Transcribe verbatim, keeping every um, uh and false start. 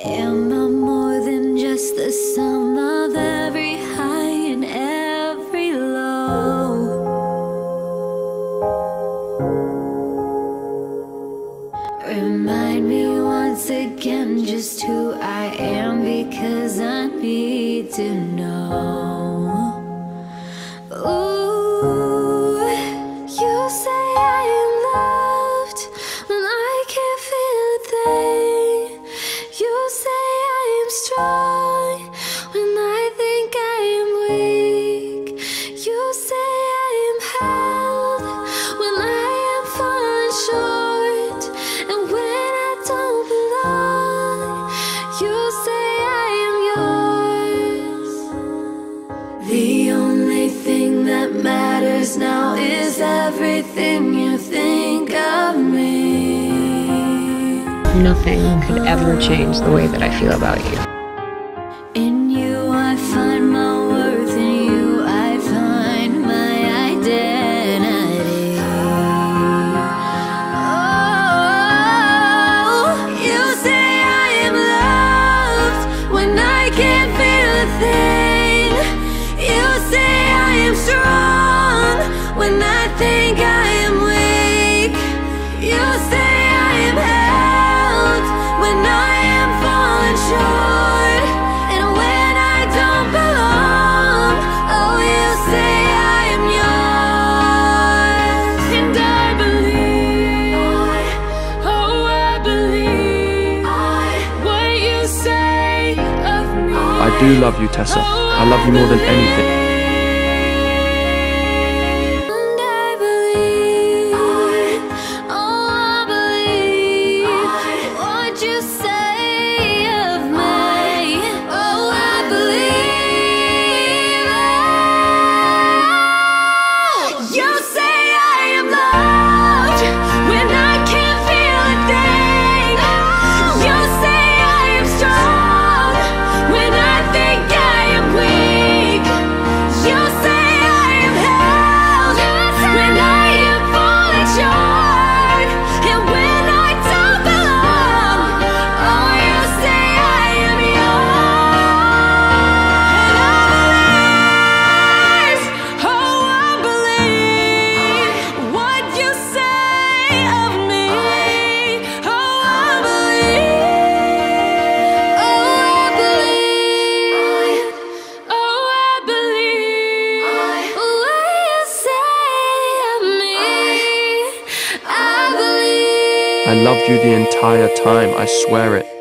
Am I more than just the sum of every high and every low? Remind me once again just who I am, because I need to know. Ooh, you say I am loved when I can't feel a thing. You say I am strong when I think I am weak. You say I am held when I am falling short, and when I don't belong, you say I am yours. The only thing that matters now is everything you think of me. Nothing could ever change the way that I feel about you. In you I find my worth, in you I find my identity. Oh, you say I am loved when I can't feel a thing. You say I am strong when I think I am weak. You say I am held when I am falling short, and when I don't belong, oh, you say I am yours. And I believe, oh, I believe what you say of me. I do love you, Tessa. I love you more than anything. And I believe, oh, I believe what you say of me. Oh, I believe it. You say I am loved when I can't feel a thing. You say I am strong when I think I am weak. You say I am held when I am falling short, and when I don't belong, oh, you say I am yours. And I believe, oh, I believe what you say of me. Oh, I believe, oh, I believe, oh, I believe what you say of me. I believe. I loved you the entire time, I swear it.